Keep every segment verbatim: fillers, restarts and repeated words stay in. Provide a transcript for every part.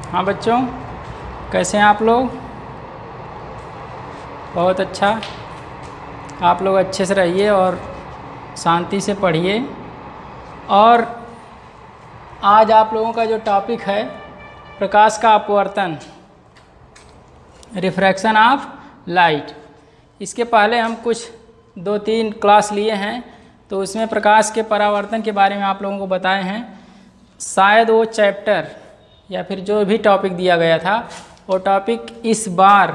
हाँ बच्चों, कैसे हैं आप लोग? बहुत अच्छा। आप लोग अच्छे से रहिए और शांति से पढ़िए। और आज आप लोगों का जो टॉपिक है प्रकाश का अपवर्तन, रिफ्रैक्शन ऑफ लाइट। इसके पहले हम कुछ दो तीन क्लास लिए हैं, तो उसमें प्रकाश के परावर्तन के बारे में आप लोगों को बताए हैं। शायद वो चैप्टर या फिर जो भी टॉपिक दिया गया था वो टॉपिक इस बार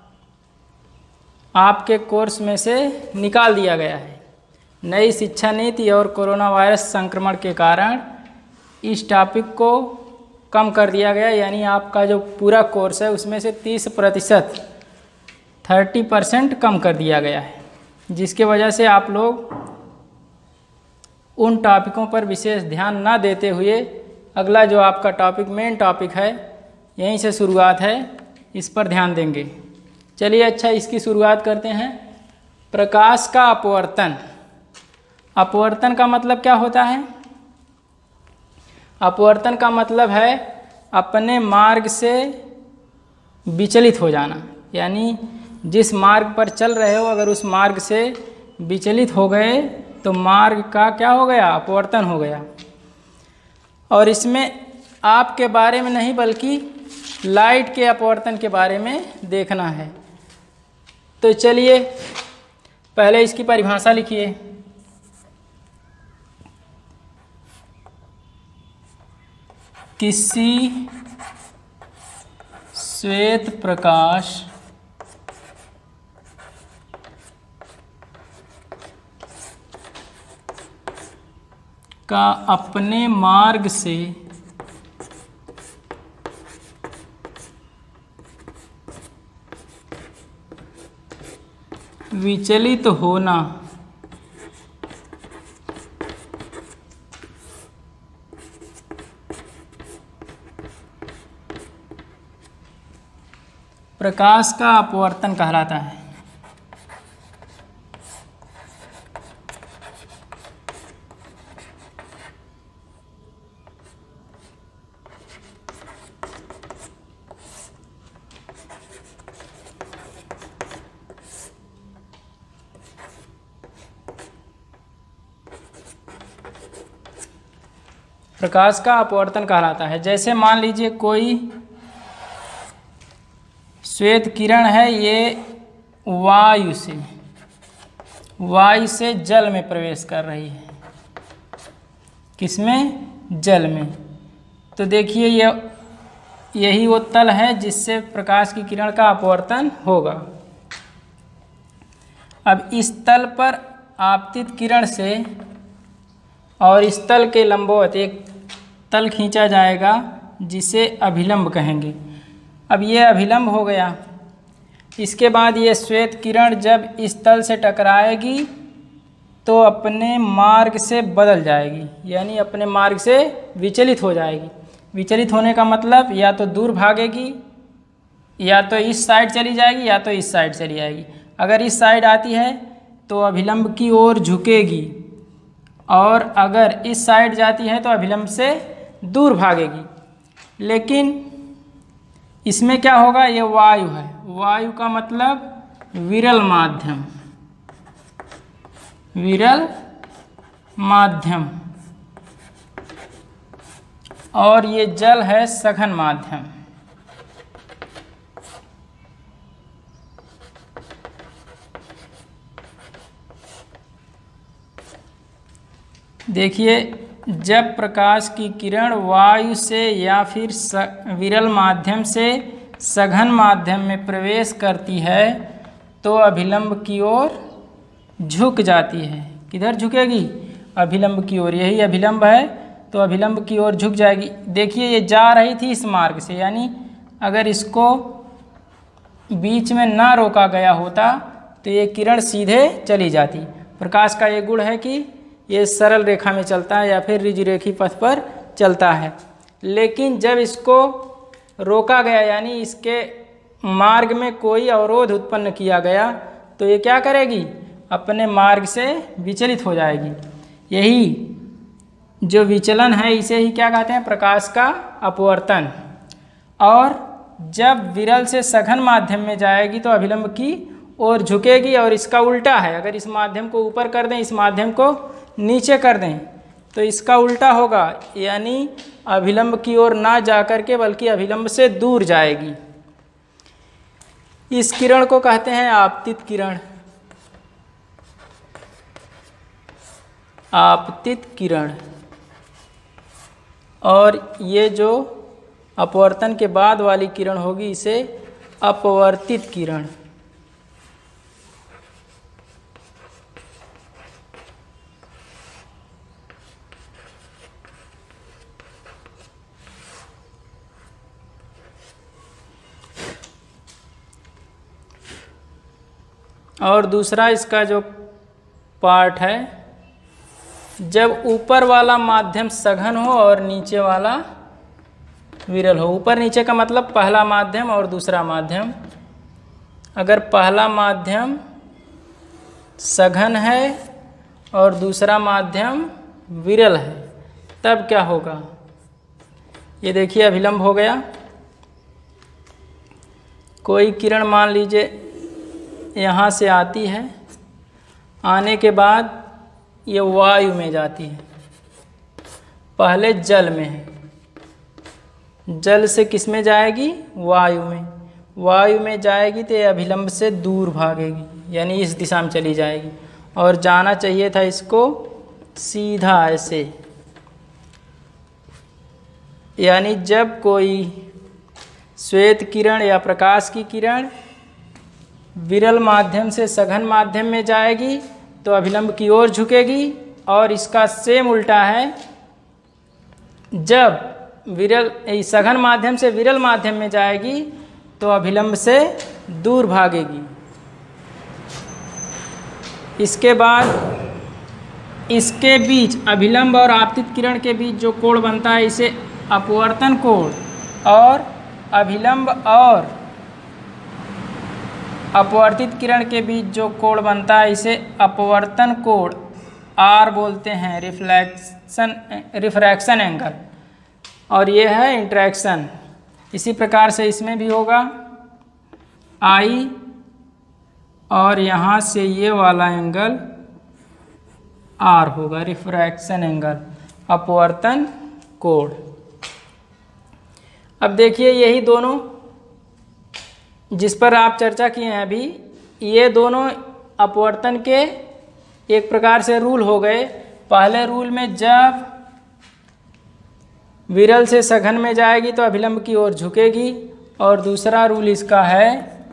आपके कोर्स में से निकाल दिया गया है। नई शिक्षा नीति और कोरोना वायरस संक्रमण के कारण इस टॉपिक को कम कर दिया गया, यानी आपका जो पूरा कोर्स है उसमें से तीस प्रतिशत थर्टी परसेंट कम कर दिया गया है, जिसके वजह से आप लोग उन टॉपिकों पर विशेष ध्यान ना देते हुए अगला जो आपका टॉपिक मेन टॉपिक है यहीं से शुरुआत है, इस पर ध्यान देंगे। चलिए अच्छा, इसकी शुरुआत करते हैं। प्रकाश का अपवर्तन। अपवर्तन का मतलब क्या होता है? अपवर्तन का मतलब है अपने मार्ग से विचलित हो जाना, यानी जिस मार्ग पर चल रहे हो अगर उस मार्ग से विचलित हो गए तो मार्ग का क्या हो गया? अपवर्तन हो गया। और इसमें आपके बारे में नहीं बल्कि लाइट के अपवर्तन के बारे में देखना है। तो चलिए पहले इसकी परिभाषा लिखिए। किसी श्वेत प्रकाश का अपने मार्ग से विचलित होना प्रकाश का अपवर्तन कहलाता है। प्रकाश का अपवर्तन कहलाता है। जैसे मान लीजिए कोई श्वेत किरण है, ये वायु से वायु से जल में प्रवेश कर रही है। किसमें? जल में। तो देखिए ये यही वो तल है जिससे प्रकाश की किरण का अपवर्तन होगा। अब इस तल पर आपतित किरण से और इस तल के लंबवत एक तल खींचा जाएगा जिसे अभिलंब कहेंगे। अब ये अभिलंब हो गया। इसके बाद ये श्वेत किरण जब इस तल से टकराएगी तो अपने मार्ग से बदल जाएगी, यानी अपने मार्ग से विचलित हो जाएगी। विचलित होने का मतलब या तो दूर भागेगी, या तो इस साइड चली जाएगी, या तो इस साइड चली जाएगी। अगर इस साइड आती है तो अभिलंब की ओर झुकेगी, और अगर इस साइड जाती है तो अभिलंब से दूर भागेगी। लेकिन इसमें क्या होगा? ये वायु है। वायु का मतलब विरल माध्यम, विरल माध्यम, और ये जल है सघन माध्यम। देखिए, जब प्रकाश की किरण वायु से या फिर विरल माध्यम से सघन माध्यम में प्रवेश करती है तो अभिलंब की ओर झुक जाती है। किधर झुकेगी? अभिलंब की ओर। यही अभिलंब है तो अभिलंब की ओर झुक जाएगी। देखिए ये जा रही थी इस मार्ग से, यानी अगर इसको बीच में ना रोका गया होता तो ये किरण सीधे चली जाती। प्रकाश का ये गुण है कि ये सरल रेखा में चलता है या फिर ऋजुरेखी पथ पर चलता है। लेकिन जब इसको रोका गया, यानी इसके मार्ग में कोई अवरोध उत्पन्न किया गया, तो ये क्या करेगी? अपने मार्ग से विचलित हो जाएगी। यही जो विचलन है इसे ही क्या कहते हैं? प्रकाश का अपवर्तन। और जब विरल से सघन माध्यम में जाएगी तो अभिलंब की ओर झुकेगी, और इसका उल्टा है, अगर इस माध्यम को ऊपर कर दें, इस माध्यम को नीचे कर दें तो इसका उल्टा होगा, यानी अभिलंब की ओर ना जा कर के बल्कि अभिलंब से दूर जाएगी। इस किरण को कहते हैं आपतित किरण। आपतित किरण। और ये जो अपवर्तन के बाद वाली किरण होगी इसे अपवर्तित किरण। और दूसरा इसका जो पार्ट है, जब ऊपर वाला माध्यम सघन हो और नीचे वाला विरल हो। ऊपर नीचे का मतलब पहला माध्यम और दूसरा माध्यम। अगर पहला माध्यम सघन है और दूसरा माध्यम विरल है तब क्या होगा, ये देखिए अभिलंब हो गया। कोई किरण मान लीजिए यहाँ से आती है, आने के बाद ये वायु में जाती है, पहले जल में है, जल से किस में जाएगी, वायु में। वायु में जाएगी तो ये अभिलंब से दूर भागेगी, यानी इस दिशा में चली जाएगी, और जाना चाहिए था इसको सीधा ऐसे। यानी जब कोई श्वेत किरण या प्रकाश की किरण विरल माध्यम से सघन माध्यम में जाएगी तो अभिलंब की ओर झुकेगी, और इसका सेम उल्टा है, जब विरल सघन माध्यम से विरल माध्यम में जाएगी तो अभिलंब से दूर भागेगी। इसके बाद इसके बीच अभिलंब और आपतित किरण के बीच जो कोण बनता है इसे अपवर्तन कोण, और अभिलंब और अपवर्तित किरण के बीच जो कोण बनता है इसे अपवर्तन कोण आर बोलते हैं, रिफ्लेक्शन रिफ्रैक्शन एंगल, और ये है इंटरेक्शन। इसी प्रकार से इसमें भी होगा आई, और यहाँ से ये वाला एंगल आर होगा, रिफ्रैक्शन एंगल, अपवर्तन कोण। अब देखिए यही दोनों जिस पर आप चर्चा किए हैं अभी, ये दोनों अपवर्तन के एक प्रकार से रूल हो गए। पहले रूल में जब विरल से सघन में जाएगी तो अभिलंब की ओर झुकेगी, और दूसरा रूल इसका है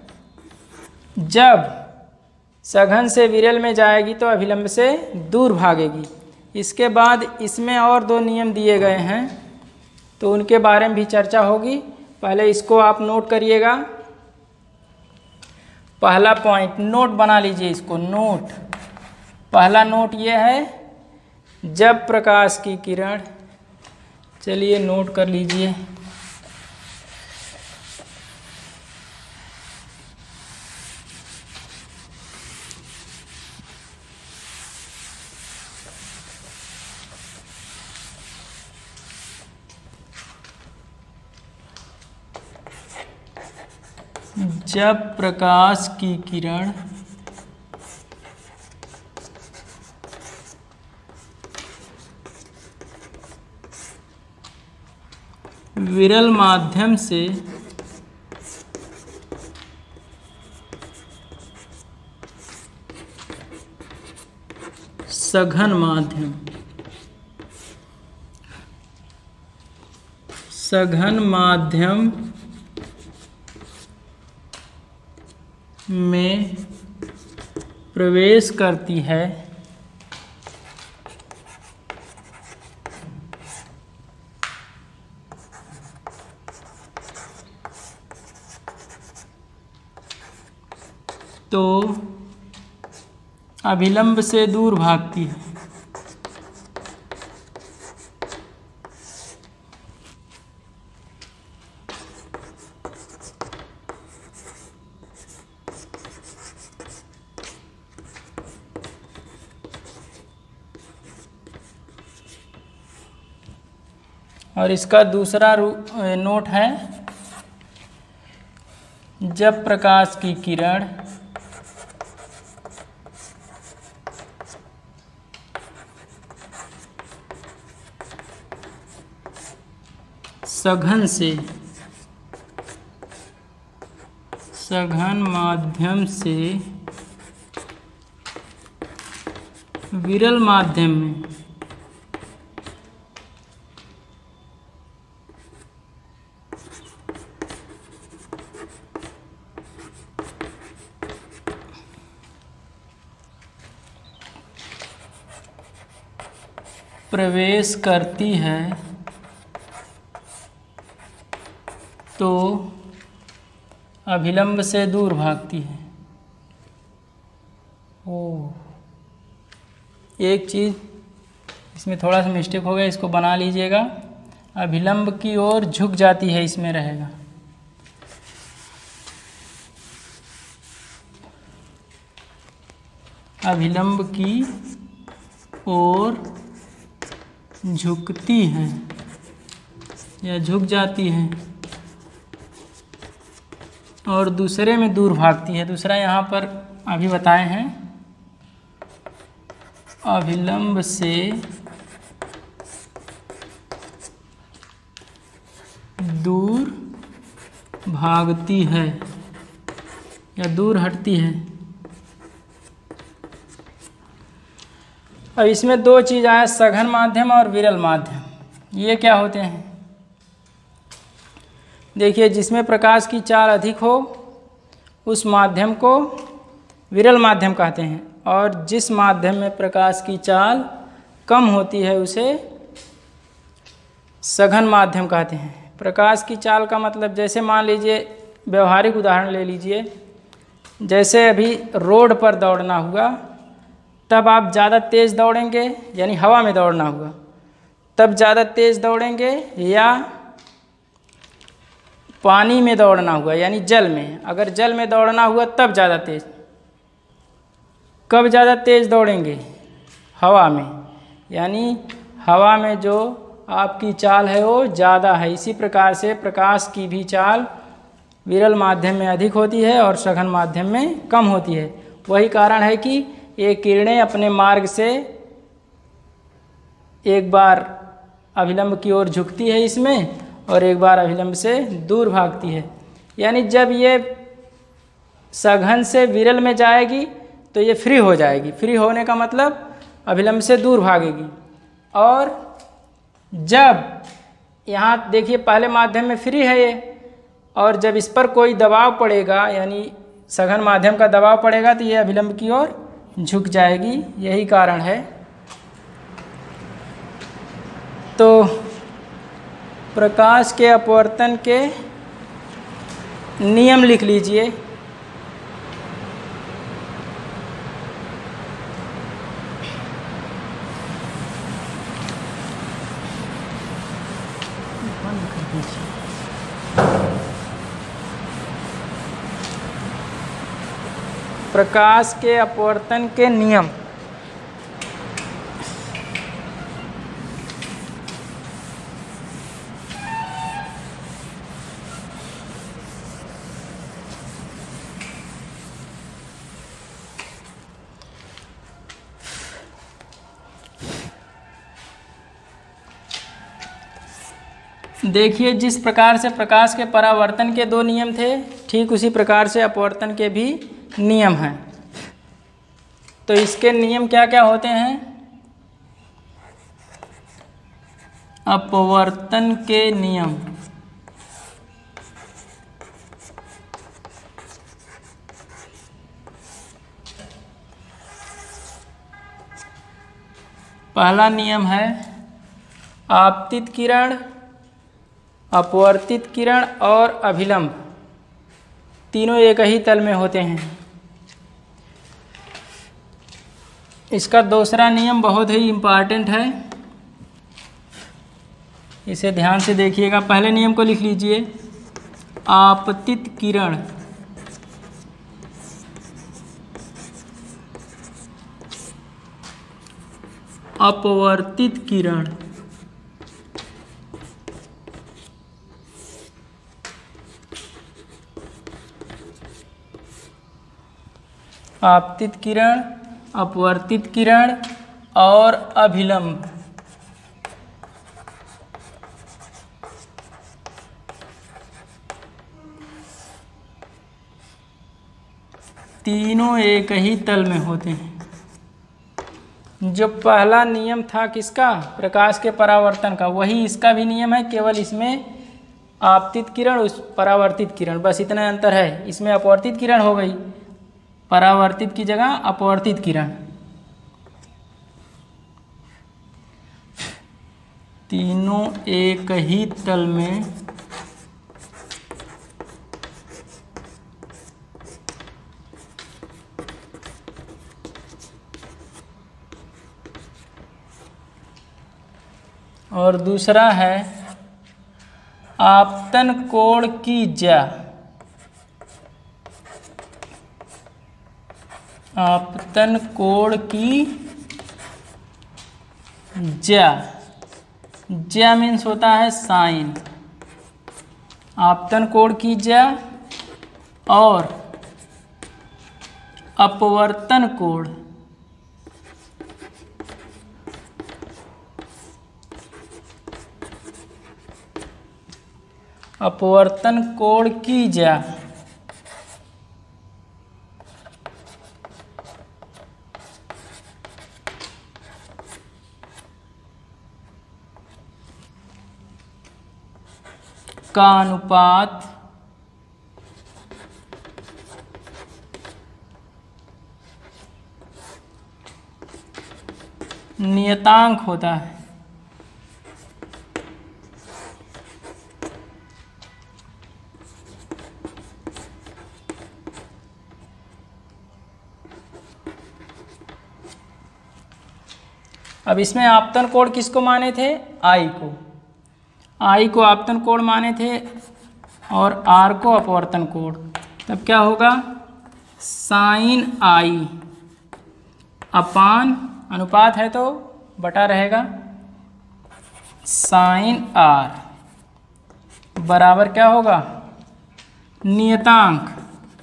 जब सघन से विरल में जाएगी तो अभिलंब से दूर भागेगी। इसके बाद इसमें और दो नियम दिए गए हैं तो उनके बारे में भी चर्चा होगी। पहले इसको आप नोट करिएगा। पहला पॉइंट नोट बना लीजिए इसको, नोट। पहला नोट ये है, जब प्रकाश की किरण, चलिए नोट कर लीजिए। जब प्रकाश की किरण विरल माध्यम से सघन माध्यम सघन माध्यम में प्रवेश करती है तो अभिलंब से दूर भागती है। और इसका दूसरा नोट है, जब प्रकाश की किरण सघन से सघन माध्यम से विरल माध्यम में प्रवेश करती है तो अभिलंब से दूर भागती है। ओ एक चीज़ इसमें थोड़ा सा मिस्टेक हो गया, इसको बना लीजिएगा। अभिलंब की ओर झुक जाती है, इसमें रहेगा। अभिलंब की ओर झुकती है या झुक जाती है और दूसरे में दूर भागती है। दूसरा यहाँ पर अभी बताए हैं, अभिलंब से दूर भागती है या दूर हटती है। अब इसमें दो चीज़ आया, सघन माध्यम और विरल माध्यम। ये क्या होते हैं? देखिए, जिसमें प्रकाश की चाल अधिक हो उस माध्यम को विरल माध्यम कहते हैं, और जिस माध्यम में प्रकाश की चाल कम होती है उसे सघन माध्यम कहते हैं। प्रकाश की चाल का मतलब, जैसे मान लीजिए, व्यवहारिक उदाहरण ले लीजिए। जैसे अभी रोड पर दौड़ना हुआ, तब आप ज़्यादा तेज़ दौड़ेंगे, यानी हवा में दौड़ना हुआ तब ज़्यादा तेज़ दौड़ेंगे, या पानी में दौड़ना हुआ यानी जल में, अगर जल में दौड़ना हुआ तब ज़्यादा तेज़। कब ज़्यादा तेज़ दौड़ेंगे? हवा में, यानी हवा में जो आपकी चाल है वो ज़्यादा है। इसी प्रकार से प्रकाश की भी चाल विरल माध्यम में अधिक होती है और सघन माध्यम में कम होती है। वही कारण है कि ये किरणें अपने मार्ग से एक बार अभिलंब की ओर झुकती है इसमें, और एक बार अभिलंब से दूर भागती है। यानी जब ये सघन से विरल में जाएगी तो ये फ्री हो जाएगी। फ्री होने का मतलब अभिलंब से दूर भागेगी। और जब यहाँ देखिए, पहले माध्यम में फ्री है ये, और जब इस पर कोई दबाव पड़ेगा, यानी सघन माध्यम का दबाव पड़ेगा, तो ये अभिलंब की ओर झुक जाएगी। यही कारण है। तो प्रकाश के अपवर्तन के नियम लिख लीजिए। प्रकाश के अपवर्तन के नियम। देखिए, जिस प्रकार से प्रकाश के परावर्तन के दो नियम थे, ठीक उसी प्रकार से अपवर्तन के भी नियम हैं। तो इसके नियम क्या क्या होते हैं? अपवर्तन के नियम, पहला नियम है आपतित किरण, अपवर्तित किरण और अभिलंब तीनों एक ही तल में होते हैं। इसका दूसरा नियम बहुत ही इम्पॉर्टेंट है, इसे ध्यान से देखिएगा। पहले नियम को लिख लीजिए, आपतित किरण अपवर्तित किरण आपतित किरण, अपवर्तित किरण और अभिलंब। तीनों एक ही तल में होते हैं। जो पहला नियम था किसका, प्रकाश के परावर्तन का, वही इसका भी नियम है, केवल इसमें आपतित किरण उस परावर्तित किरण, बस इतना अंतर है। इसमें अपवर्तित किरण हो गई, परावर्तित की जगह अपवर्तित किरण। तीनों एक ही तल में और दूसरा है आपतन कोण की ज्या। आपतन कोण की ज्या, ज्या मीन्स होता है साइन। आपतन कोण की ज्या और अपवर्तन कोण। अपवर्तन कोण की ज्या का अनुपात नियतांक होता है। अब इसमें आपतन कोण किसको माने थे, आई को। आई को आपतन कोण माने थे और आर को अपवर्तन कोण। तब क्या होगा, साइन आई अपान, अनुपात है तो बटा रहेगा, साइन आर बराबर क्या होगा, नियतांक।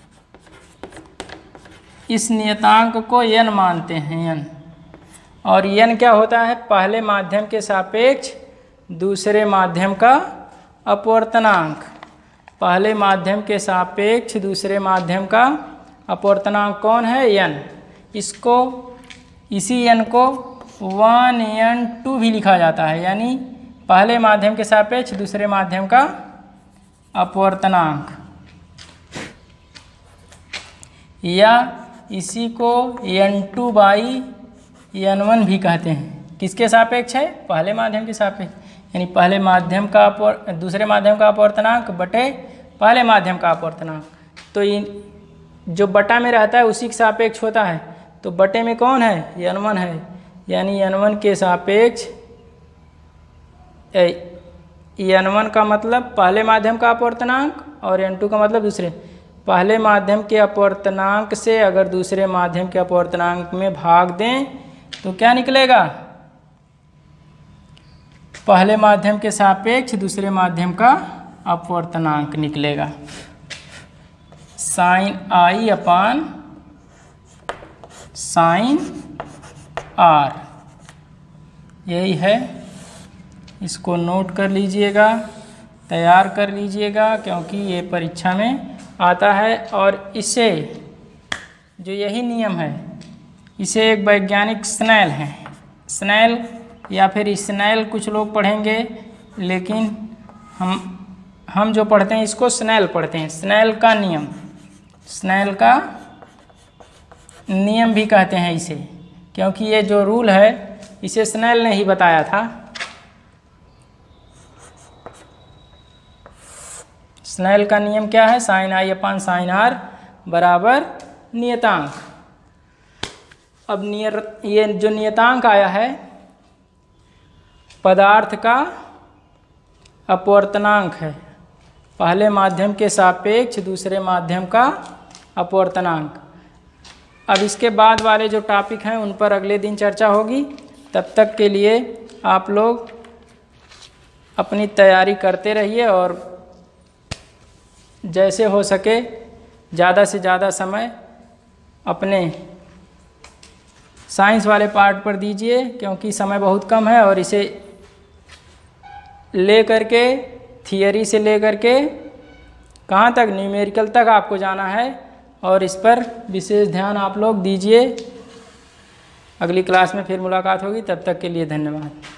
इस नियतांक को n मानते हैं, n। और n क्या होता है, पहले माध्यम के सापेक्ष दूसरे माध्यम का अपवर्तनांक। पहले माध्यम के सापेक्ष दूसरे माध्यम का अपवर्तनांक कौन है, n। इसको, इसी n को वन एन टू भी लिखा जाता है, यानी पहले माध्यम के सापेक्ष दूसरे माध्यम का अपवर्तनांक, या इसी को n two by n one भी कहते हैं। किसके सापेक्ष है, पहले माध्यम के सापेक्ष, यानी पहले माध्यम का अपवर दूसरे माध्यम का अपवर्तनांक बटे पहले माध्यम का अपवर्तनांक। तो इन जो बटा में रहता है उसी के सापेक्ष होता है, तो बटे में कौन है, एन वन है, यानी एन वन के सापेक्ष, एन वन का मतलब पहले माध्यम का अपवर्तनांक और एन टू का मतलब दूसरे। पहले माध्यम के अपवर्तनांक से अगर दूसरे माध्यम के अपवर्तनांक में भाग दें तो क्या निकलेगा, पहले माध्यम के सापेक्ष दूसरे माध्यम का अपवर्तनांक निकलेगा, sine i upon sine r. यही है, इसको नोट कर लीजिएगा, तैयार कर लीजिएगा, क्योंकि ये परीक्षा में आता है। और इसे, जो यही नियम है, इसे एक वैज्ञानिक स्नेल है, स्नेल या फिर स्नेल कुछ लोग पढ़ेंगे, लेकिन हम हम जो पढ़ते हैं इसको स्नेल पढ़ते हैं। स्नेल का नियम, स्नेल का नियम भी कहते हैं इसे, क्योंकि ये जो रूल है इसे स्नेल ने ही बताया था। स्नेल का नियम क्या है, sine i upon sine r बराबर नियतांक। अब नियत ये जो नियतांक आया है पदार्थ का अपवर्तनांक है, पहले माध्यम के सापेक्ष दूसरे माध्यम का अपवर्तनांक। अब इसके बाद वाले जो टॉपिक हैं उन पर अगले दिन चर्चा होगी। तब तक के लिए आप लोग अपनी तैयारी करते रहिए और जैसे हो सके ज़्यादा से ज़्यादा समय अपने साइंस वाले पार्ट पर दीजिए, क्योंकि समय बहुत कम है और इसे ले करके थियरी से ले करके कहाँ तक, न्यूमेरिकल तक आपको जाना है और इस पर विशेष ध्यान आप लोग दीजिए। अगली क्लास में फिर मुलाकात होगी, तब तक के लिए धन्यवाद।